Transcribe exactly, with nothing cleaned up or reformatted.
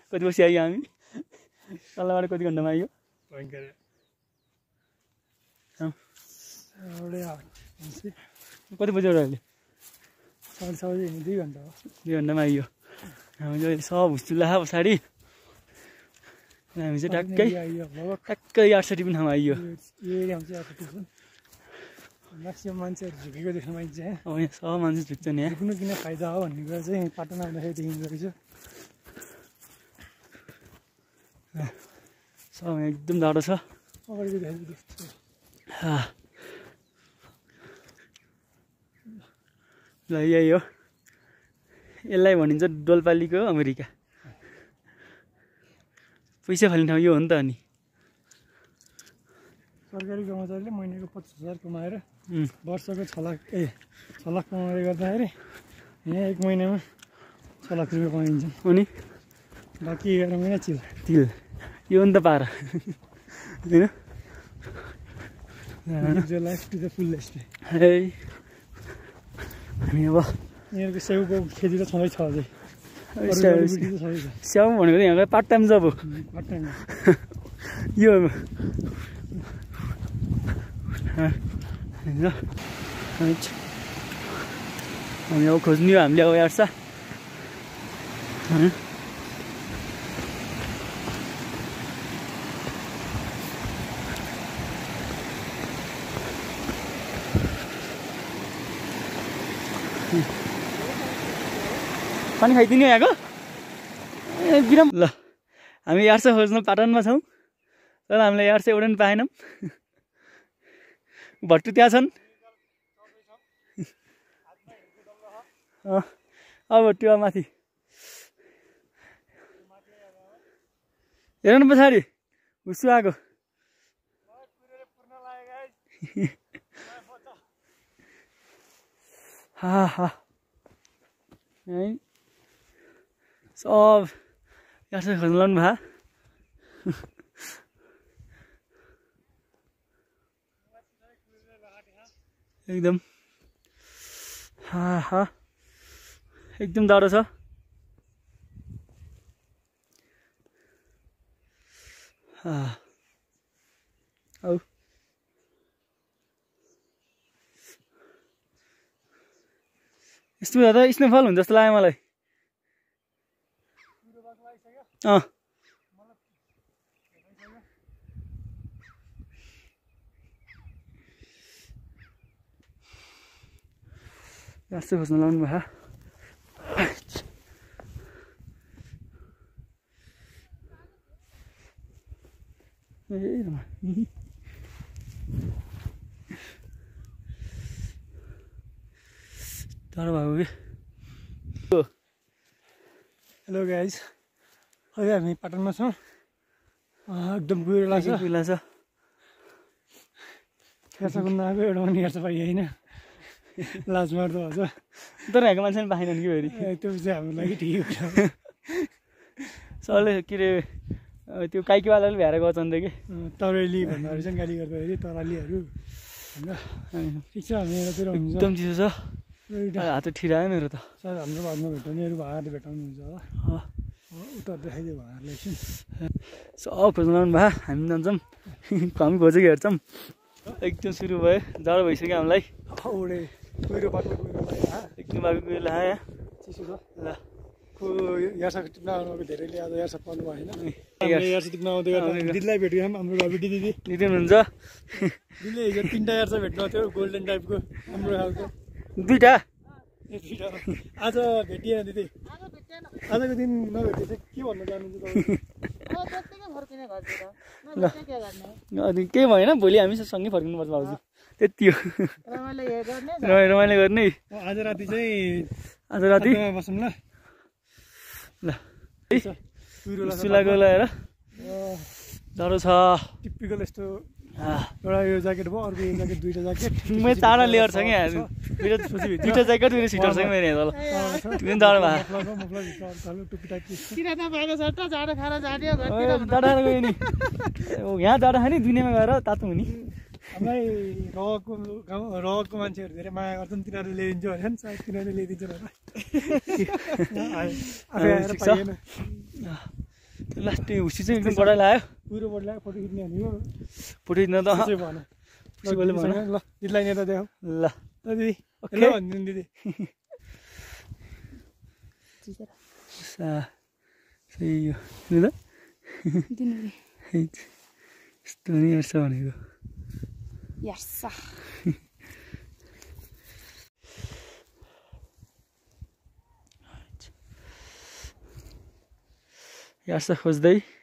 कति बसी आइयो हामी तलबाट कति घन्टामा आइयो भयङ्कर कति बजी अहिले साढे छ बजी दुई घन्टा हो दुई घन्टामा आइयो हामी चाहिँ सब हुस्चुल्ला पछाडि हामी चाहिँ ट्याक्कै ट्याक्कै आठसठी पनि ठाउँमा आइयो म्याक्सिमम् मान्छेहरू झुकेको देख्न पाइन्छ अब यहाँ सब मान्छे झुक्छ नि यहाँ झुक्नु किन फाइदा हो भन्ने कुरा चाहिँ पाटन आउँदाखेरि देखिँदो रहेछ सब यहाँ एकदम जाडो छ अगाडिको देखेको ल यही हो यसलाई भनिन्छ डोल्पालीको अमेरिका पैसा फाल्ने ठाउँ यो हो नि त अनि सरकारी कर्मचारीले महिनाको पच्चिस हजार कमाएर वर्षको छ लाख ए छ लाख कमाएर गर्दाखेरि यहाँ एक महिनामा छ लाख रुपियाँ कमाइन्छ अनि बाँकी एघार महिना चिल तिल यो हो नि त पारा होइन लाइफ टु द फुल्लेस्ट है हामी अब यिनीहरूको स्याउको खेती त छँदै छ अझै स्याउ भनेको त यहाँको पार्ट टाइम जब हो पार्ट टाइम यो हामी अब खोज्ने हो हामीले अब यार्छ पानी खाइदिने यहाँको ए बिराम ल हामी यार्छ खोज्न पाटनमा छौँ तर हामीले यार्छ एउटा पनि पाएनौँ भट्टु त्यहाँ छन् अब भट्टु अब माथि हेर न पछाडि हुस्सु आएको हा हा है सब यार्छ खोज्न लाउनु भए एकदम हा हा एकदम जाडो छ औ यस्तो हुँदा त स्नोफल हुन्छ जस्तो लाग्यो मलाई अँ यस्तो खोज्न लाउनु भयो ए टाढो भएको कि हेलो गाइज अहिले हामी पाटनमा छौँ एकदम कुहिरो लाग्छ कुहिरो लाग्छ हेर्छ कुन आएको एउटा पनि हेर्छ पाइयो होइन लाज मार्दो हुन्छ तर यहाँको मान्छे पनि पाएनन् कि फेरि त्यो चाहिँ हाम्रो लागि ठिकै हुन्छ सबले के अरे त्यो काइकीवालाले भ्याएर गर्छन् त कि तरेली भन्दाखेरि चाहिँ गाली गर्दाखेरि तरालीहरू होइन ठिक छ मेरोतिर हुन्छ एकदम चिसो छ हात ठिरायो मेरो त सायद हाम्रो बादमा भेटाउनेहरू भाँडाले भेटाउनुहुन्छ होला उता देखाइदियो भाँडाले एकछिन सब खोज्नु लाउनु भयो हामी जान्छौँ हामी खोजेको हेर्छौँ एकदम सुरु भयो जाडो भइसक्यो हामीलाई औडे कुहिरो बाटो कुहिरो एकदम बाटो कुहिरो लाग्यो चिसो छ ल को यार्सा टिप्न आउनुको धेरैले आज यार्सा पाउनु भएन यार्सा टिप्न आउँदै गर्दा दिदीलाई भेट्यौँ हाम्रो रबिडी दिदी दिदी हुनुहुन्छ दिदीले हिजो तिनवटा यार्सा भेट्नु थियो गोल्डन टाइपको राम्रो खालको दुईवटा ए दुईवटा आज भेटिएन दिदी आजको दिन नभेटे चाहिँ के भन्न चाहनुहुन्छ अनि केही भएन भोलि हामी सँगै फर्किनुपर्छ भाउजू त्यति हो रमाइलो गर्ने आज राति चाहिँ आज राति बसौँ ल ल सुलाको लगाएर जाडो छ टिपिकल यस्तो एउटा यो ज्याकेट भयो अर्को यो ज्याकेट दुईवटा ज्याकेट मेरो चारवटा लेयर छ क्या दुईवटा दुईवटा ज्याकेट दुईवटा सिटर छ मेरो यहाँ तल जाडो भयो नि यहाँ जाडो खाने दुनियाँमा गएर तातो हुने हामीलाई रगको गाउँ रगको मान्छेहरू धेरै माया गर्छन् तिनीहरूले ल्याइदिन्छ भने सायद तिनीहरूले ल्याइदिन्छ लास्ट हुसी चाहिँ एकदम बडा लाग्यो पुरो बढी लाग्यो फोटो खिच्ने भनेको फोटो खिच्न त त्यसै भन उसैले भन ल दिदीलाई नेता देखाऊ ल ल दिदी ओके ल भनिदिनु दिदी सा सही हो ल दिनु यस्तो नि हेर्छ भनेको यार्सा यार्छ खोज्दै